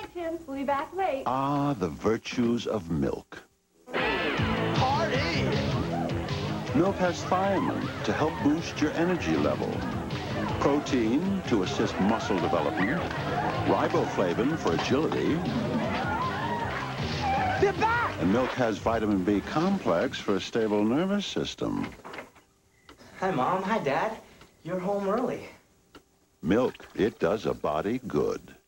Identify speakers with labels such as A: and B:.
A: Tim. We'll be back late.
B: Ah, the virtues of milk.
C: Party!
B: Milk has thiamine to help boost your energy level, protein to assist muscle development, riboflavin for agility,
C: They're back!
B: and milk has vitamin B complex for a stable nervous system.
D: Hi, Mom. Hi, Dad. You're home early.
B: Milk, it does a body good.